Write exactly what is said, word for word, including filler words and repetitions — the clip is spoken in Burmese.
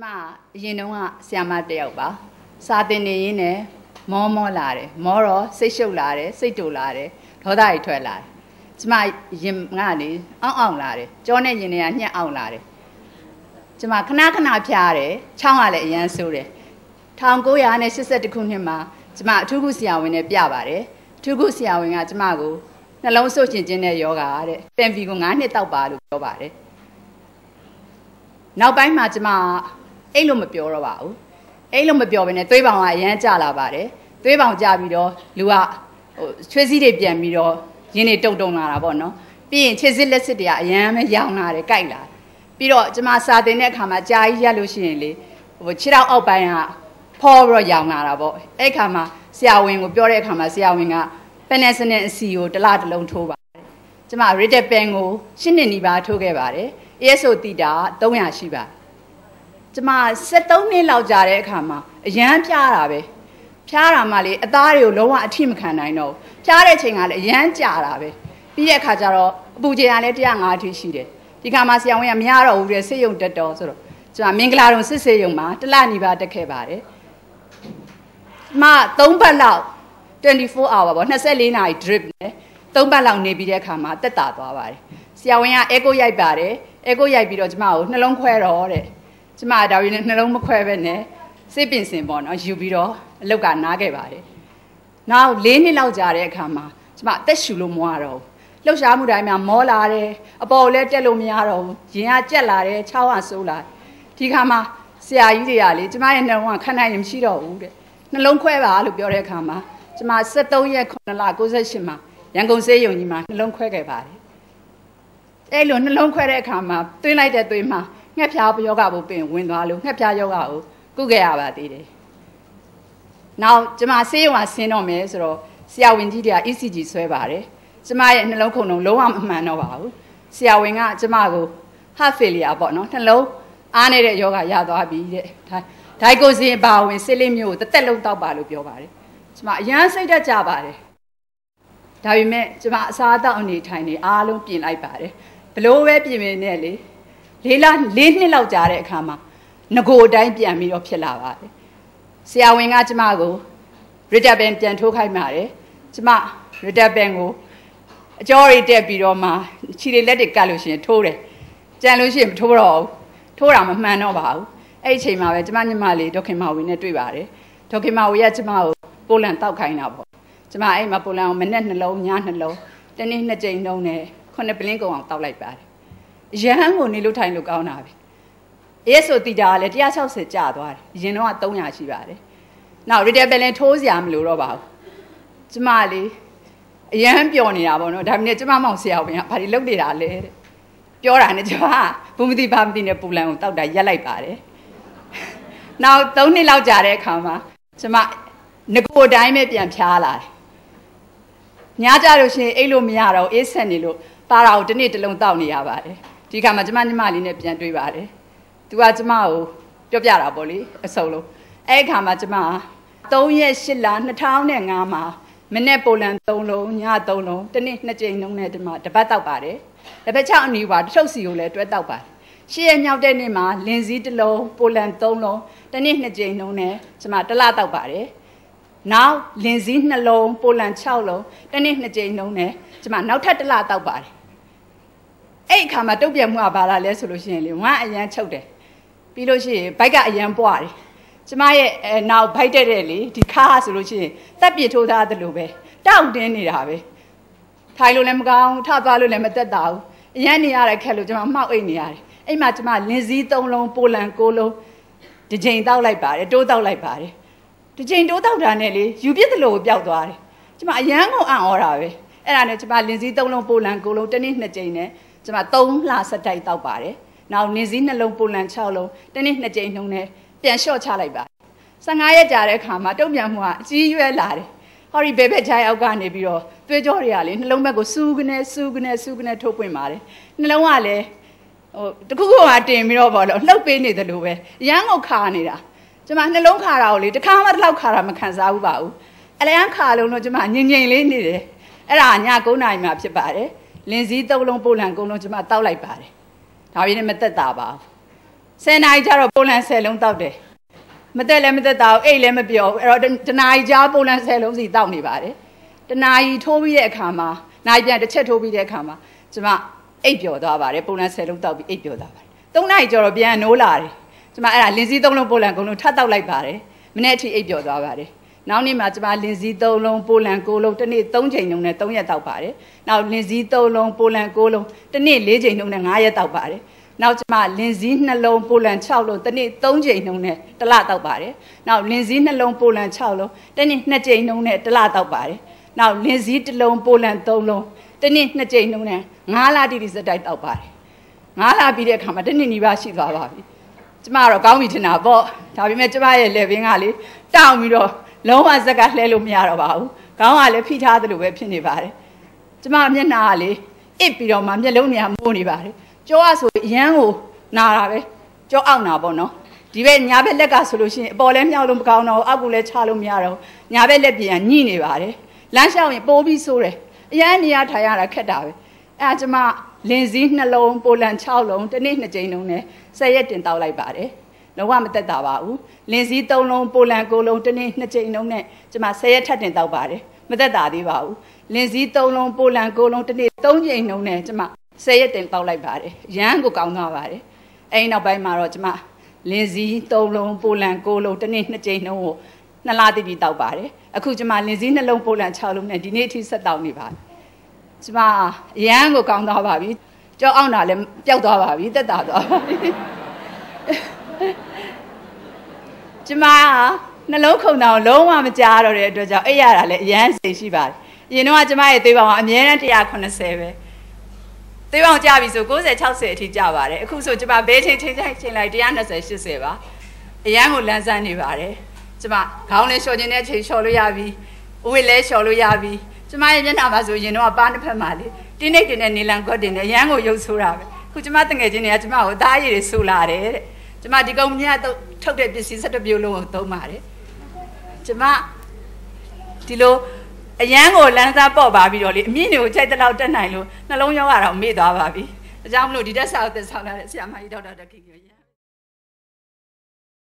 嘛，因侬啊，想嘛掉吧，沙丁的人呢，毛毛来的，毛罗谁收来的，谁做来的，好大一坨来，即嘛因俺的，昂昂来的，叫那人呢，也昂来的，即嘛看哪看哪偏的，唱下来严肃的，唐古呀呢，实实的看见嘛，即嘛土古西亚文的偏吧的，土古西亚文啊，即嘛个，那老少真正的有个的，便比个俺的倒把路有吧的。နောက်ပိုင်းမှာကျမအဲ့လိုမပြောတော့ပါဘူးအဲ့လိုမပြောဘဲနဲ့သွေးပေါင်ကအရန်ကြလာပါတယ်သွေးပေါင်ကြပြီးတော့လူကဟိုချွေးစည်းတွေပြန်ပြီးတော့ရင်းနေတုံတုံလာတာပေါ့နော်ပြီးရင်ခြေစစ်လက်စစ်တွေကအရန်ပဲရောင်လာတယ်ကြိုက်လာပြီးတော့ကျမစာတင်တဲ့အခါမှာကြာကြီးရက်လို့ရှိရင်လေဟိုခြေထောက်အောက်ပိုင်းကဖောပြီးတော့ရောင်လာတာပေါ့အဲ့အခါမှာဆရာဝန်ကိုပြောတဲ့အခါမှာဆရာဝန်ကပက်နက်စနစ်အစီကိုတစ်လားတစ်လုံးထိုးပါတယ်ကျမ Ritter pen ကိုရှစ်နှစ်နီးပါးထိုးခဲ့ပါတယ်A S O တီတာသုံးရာရှိပါကျမ73နှစ်လောက်ကြာတဲ့အခါမှာအရန်ဖြားတာပဲဖြားတာမှလေအသားတွေကိုလုံးဝအထိမခံနိုင်တော့ဖြားတဲ့ချိန်ကလည်းအရန်ကြာတာပဲပြီးတဲ့အခါကျတော့အပူချိန်ကလည်းone oh fiveအထိရှိတယ်ဒီခါမှာဆရာဝန်ကမရတော့ဘူးတဲ့ဆေးရုံတက်တော့ဆိုတော့ကျမမင်္ဂလာတုံစစ်ဆေးရုံမှာတစ်လနီးပါးတက်ခဲ့ပါတယ်မသုံးပတ်လောက်twenty-four hour ပေါ့twenty-fourနာရီ drip နဲ့သုံးပတ်လောက်နေပြီးတဲ့အခါမှာတက်တာသွားပါတယ်ဆရာဝန်က echo ရိုက်ပါတယ်echo ရိုက်ပြီးတော့ကျမကိုနှလုံးခွဲတော့တဲ့ကျမဒါပြီးနှလုံးမခွဲပဲနဲ့စိတ်ပင်စင်ပေါ့နော်ယူပြီးတော့အလုတ်ကနားခဲ့ပါတယ်နောက်၄နှစ်လောက်ကြာတဲ့အခါမှာကျမအသက်ရှူလို့မရတော့ဘူးလှုပ်ရှားမှုတိုင်းမှာမောလာတယ်အပေါ်လည်းတက်လို့မရတော့ဘူးရင်ကကြက်လာတယ်ချောင်းကဆိုးလာဒီခါမှာဆရာကြီးတွေကလေကျမရဲ့နှလုံးကခဏရင်မရှိတော့ဘူးတဲ့နှလုံးခွဲပါလို့ပြောတဲ့အခါမှာကျမseventeenရက်nineလninety-eightမှာရန်ကုန်ဆေးရုံကြီးမှာနှလုံးခွဲခဲ့ပါတယ်အဲ့လိုနှလုံးခွဲတဲ့အခါမှာသွင်းလိုက်တဲ့သွေးမှာငှက်ဖျားယောဂဘုပင်ဝင်သွားလို့ငှက်ဖျားယောဂကိုကုခဲ့ရပါသေးတယ်။နောက်ကျမဆေးရုံကဆင်းတော့မယ်ဆိုတော့ဆရာဝန်ကြီးတွေက E C G ဆွဲပါတယ်။ကျမရဲ့နှလုံးခုန်လုံးလုံးဝမမှန်တော့ပါဘူး။ဆရာဝန်ကကျမကို heart failure ပေါ့နော်နှလုံးအားနေတဲ့ယောဂရသွားပြီတဲ့။ဒါဒိုက်ကိုစင်ပါဝင်စစ်လေးမျိုးကိုတစ်သက်လုံးတောက်ပါလို့ပြောပါတယ်။ကျမအရန်စိတ်တက်ကြပါတယ်။ဒါပေမဲ့ကျမအစားအသောက်အနေထိုင်နေအားလုံးပြင်လိုက်ပါတယ်။ဘလို့ပဲပြင်နေနဲ့လေလေးလလေးနှစ်လောက်ကြာတဲ့အခါမှာငကိုအတိုင်းပြန်ပြီးတော့ဖြစ်လာပါတယ်ဆရာဝန်ကကျမကို Ritter pen ပြန်ထိုးခိုင်းပါတယ်ကျမ Ritter pen ကိုအကျော်ရီတက်ပြီးတော့မှခြေတွေလက်တွေကတ်လို့ရှိရင်ထိုးတယ်ကြံလို့ရှိရင်မထိုးတော့ဘူးထိုးတာမမှန်တော့ပါဘူးအဲ့ဒီအချိန်မှာပဲကျမညီမလေးဒေါခင်မာဝီနဲ့တွေ့ပါတယ်ဒေါခင်မာဝီကကျမကိုပိုလန်တောက်ခိုင်းတာပေါ့ကျမအဲ့မှာပိုလန်ကိုမနေ့နှလုံးညနှလုံးတနေ့နှစ်ကြိမ်နှုံးနဲ့ခုနှစ်ပလင်းကုန်အောင်တောက်လိုက်ပါတယ်ရဟန်းကိုနေလို့ထိုင်လို့ကောင်းတာပဲအေးဆိုတီတာကလည်းone sixtyကျသွားတယ်ရင်တော့three hundရှိပါတယ်နောက် Ritter pen လည်းထိုးစရာမလိုတော့ပါဘူးကျမလေးအရန်ပျော်နေတာပေါ့နော်ဒါပေမဲ့ကျမမောင်ဆရာဝန်ကဘာတွေလုပ်နေတာလဲတဲ့ပြောတာနဲ့ကျမဘူးမသိဘာမသိနဲ့ပူလန်ကိုတောက်တာရက်လိုက်ပါတယ်နောက်threeနှစ်လောက်ကြာတဲ့အခါမှာကျမငကိုအတိုင်းပဲပြန်ဖြားလာတယ်ညကြလို့ရှိရင်အိတ်လို့မရတော့အေးဆက်နေလို့ပါတာကိုတစ်နေ့တစ်လုံးတောက်နေရပါတယ်ဒီခါမှာကျမညီမလေးနဲ့ပြန်တွေ့ပါတယ်သူကကျမကိုပြောပြတာပေါ့လေအစုံလုံးအဲ့အခါမှာကျမthreeရက်eightလtwo thousand fiveမှာမနေ့ပိုလန်threeလုံးညthreeလုံးတစ်နေ့နှစ်ကြိမ်လုံးနဲ့ဒီမှာတပတ်တောက်ပါတယ်တစ်ပတ်sixအနီးပါတစ်ထုပ်စီကိုလည်းတွဲတောက်ပါတယ်eightရက်မြောက်တဲ့နေ့မှာလင်းစည်းတစ်လုံးပိုလန်threeလုံးတစ်နေ့နှစ်ကြိမ်လုံးနဲ့ကျမတစ်လတောက်ပါတယ်နောက်လင်းစည်းtwoလုံးပိုလန်sixလုံးတစ်နေ့နှစ်ကြိမ်လုံးနဲ့ကျမနောက်ထပ်တစ်လတောက်ပါတယ်အဲ့အခါမှာတုတ်ပြတ်မှုကဘာလာလဲဆိုလို့ရှိရင်လေဝမ်းအရန်ချုပ်တယ်ပြီးလို့ရှိရင်ဘိုက်ကအရန်ပွားတယ်ကျမရဲ့အဲနောက်ဘိုက်တက်တဲ့လေဒီခါဆိုလို့ရှိရင်တက်ပြထိုးထားသလိုပဲတောက်တင်းနေတာပဲထိုင်လို့လည်းမကောင်းထသွားလို့လည်းမတက်တာဘူးအရန်နေရတဲ့ခက်လို့ကျမမှောက်အိတ်နေရတယ်အဲ့မှာကျမလင်းစည်းthreeလုံးပိုလန်nineလုံးဒီချိန်တောက်လိုက်ပါတယ်တိုးတောက်လိုက်ပါတယ်ဒီချိန်တိုးတောက်တာနဲ့လေယူပြစ်သလိုကိုပျောက်သွားတယ်ကျမအရန်ကိုအံ့ဩတာပဲအဲ့ဒါနဲ့ကျမလင်းစည်းthreeလုံးပိုလန်nineလုံးတစ်နေ့နှစ်ကြိမ်နဲ့ကျမthreeလဆက်တိုက်တောက်ပါတယ်နောက်နေစည်းနှလုံးပိုလန်sixလုံးတစ်နေ့နှစ်ကြိမ်နှုံးနဲ့ပြန်လျှော့ချလိုက်ပါfifteenရက်ကြာတဲ့အခါမှာတုံ့ပြန်မှုကအကြီးရွယ်လာတယ်ဟောဒီဘဲဘဲချိုင်းအောက်ကနေပြီးတော့သွေးကြောတွေကလေနှလုံးဘက်ကိုစူးကနေစူးကနေစူးကနေထုတ်ပွင့်ပါတယ်နှလုံးကလည်းဟိုတခုခုကတင်ပြီးတော့ပေါ့လို့လှုပ်ပေးနေတယ်လို့ပဲရမ်းကိုခါနေတာကျမနှလုံးခါတာကိုလေတစ်ခါမှတစ်လောက်ခါတာမခံစားဘူးပါဘူးအလျံခါလုံးတော့ကျမငြိမ်ငြိမ်လေးနေတယ်အဲ့ဒါညnineနာရီမှာဖြစ်ပါတယ်လင်းစည်းthreeလုံးပိုလန်nineလုံးကျမတောက်လိုက်ပါတယ်ဒါပြင်းနဲ့မသက်တာပါဆယ်နာရီကျတော့ပိုလန်ဆယ်လုံးတောက်တယ်မတက်လည်းမတက်တာအိတ်လည်းမပြောအဲ့တော့တနာရီကြာပိုလန်ဆယ်လုံးစီတောက်နေပါတယ်တနာရီထိုးပြီးတဲ့အခါမှာနိုင်ပြန်တစ်ချက်ထိုးပြီးတဲ့အခါမှာကျမအိတ်ပျော်သွားပါတယ်ပိုလန်ဆယ်လုံးတောက်ပြီးအိတ်ပျော်သွားပါတယ်သုံးနာရီကျော်တော့ပြန်နိုးလာတယ်ကျမအဲ့ဒါလင်းစည်းသုံးလုံးပိုလန်ကုန်လုံးထပ်တောက်လိုက်ပါတယ်မနေ့အထိအိပ်ပျော်သွားပါတယ်နောက်နေ့မှာကျမလင်းစည်းသုံးလုံးပိုလန်ကိုလုံးတစ်နေ့သုံးချိန်နှုန်းနဲ့သုံးရက်တောက်ပါတယ်နောက်လင်းစည်းသုံးလုံးပိုလန်ကိုလုံးတစ်နေ့လေးချိန်နှုန်းနဲ့ငါးရက်တောက်ပါတယ်နောက်ကျမလင်းစည်းနှလုံးပိုလန်၆လုံးတစ်နေ့သုံးချိန်နှုန်းနဲ့တစ်လတောက်ပါတယ်နောက်လင်းစည်းနှလုံးပိုလန်၆လုံးတစ်နေ့နှစ်ချိန်နှုန်းနဲ့တစ်လတောက်ပါတယ်နောက်လင်းစည်းတစ်လုံးပိုလန်သုံးလုံးတစ်နေ့နှစ်ချိန်နှုန်းနဲ့ငါးလတိတိစက်တိုက်တောက်ပါတယ်ငါးလပြီးတဲ့အခါမှာတစ်နှစ်နီးပါးရှိသွားပါပြီကျမကတော့ကောင်းပြီထင်တာပေါ့ဒါပေမဲ့ကျမရဲ့လက်ပင်ကလေတောင်းပြီးတော့လုံးဝဇက်ကလှဲလို့မရတော့ပါဘူးခေါင်းကလည်းဖိထားသလိုပဲဖြစ်နေပါတယ်ကျမမျက်နှာကလေအစ်ပြီးတော့မှမျက်လုံးတွေကမိုးနေပါတယ်ကြောကဆိုရမ်းကိုနာတာပဲကြောအောက်နာပေါ့နော်ဒီဘက်ညာဘက်လက်ကဆိုလို့ရှိရင်အပေါ်လည်းမြောက်လို့မကောင်းတော့အောက်ကလည်းချလို့မရတော့ညာဘက်လက်ပြန်ညှိနေပါတယ်လမ်းလျှောက်ရင်ပိုးပြီးဆိုးတယ်အရန်နေရထိုင်ရတာခက်တာပဲအဲကျမလင်းစည်းနှလုံးပိုလန်၆လုံးတစ်နေ့နှစ်ကြိမ်လုံးနဲ့ဆယ်ရက်တင်တောက်လိုက်ပါတယ်လုံးဝမသက်တာပါဘူးလင်းစည်း၃လုံးပိုလန်၉လုံးတစ်နေ့နှစ်ကြိမ်လုံးနဲ့ကျမဆယ်ရက်ထပ်တင်တောက်ပါတယ်မသက်တာသေးပါဘူးလင်းစည်း၃လုံးပိုလန်၉လုံးတစ်နေ့၃ကြိမ်လုံးနဲ့ကျမဆယ်ရက်တင်တောက်လိုက်ပါတယ်ရမ်းကိုကောင်းသွားပါတယ်အဲဒီနောက်ပိုင်းမှာတော့ကျမလင်းစည်း၃လုံးပိုလန်၉လုံးတစ်နေ့နှစ်ကြိမ်လုံးကိုနှစ်လတိတိတောက်ပါတယ်အခုကျမလင်းစည်းနှလုံးပိုလန်၆လုံးနဲ့ဒီနေ့အထိဆက်တောက်နေပါတယ်ကျမရမ်းကိုကောင်းသွားပါပြီကြောက်အောင်တာလည်းပျောက်သွားပါပြီတက်တာသွားပါပြီကျမနှလုံးခုန်တာကိုလုံးဝမကြားတော့တဲ့အတွက်ကြောင့်အိပ်ရတာလည်းအရမ်းစိတ်ရှိပါတယ်အရင်တော့ကျမရဲ့သွေးပေါင်ကအမြဲတမ်း၁၇၀ပဲသွေးပေါင်ကြပြီဆို၉၀၆၀အထိကြပါတယ်အခုဆိုကျမဘဲချိန်ချိန်ချိန်ချိန်လိုက်၁၂၀၈၀ပါအရန်ကိုလန်းဆန်းနေပါတယ်ကျမခေါင်းလေးလျှော်ခြင်းနဲ့ချိန်လျှော်လို့ရပြီအဝတ်လဲလျှော်လို့ရပြီကျမရဲ့မျက်နှာမှာဆိုရင်တော့ပါးတစ်ဖက်မှာလေတင်းနေတင်တဲ့နေလန်ကွက်တင်နဲ့ရန်ကိုရုပ်ဆိုးတာပဲခုကျမတငယ်ချင်းတွေကကျမကိုသားရည်တွေဆူလာတယ်တဲ့ကျမဒီကုမ္ပဏီကထုတ်တဲ့ပစ္စည်း၁၁မျိုးလုံးကိုသုံးပါတယ်ကျမဒီလိုအရန်ကိုလန်းစားပေါ့ပါပြီးတော့လေအမြင့်တွေကိုချိန်တလောက်တက်နိုင်လို့နှလုံးရောဂါတော့မေ့သွားပါပြီအကြောင်းမလို့ဒီတက်စာကိုသက်ဆောင်လာတဲ့ဆရာမကြီးဒေါက်တာတခင်ကြီး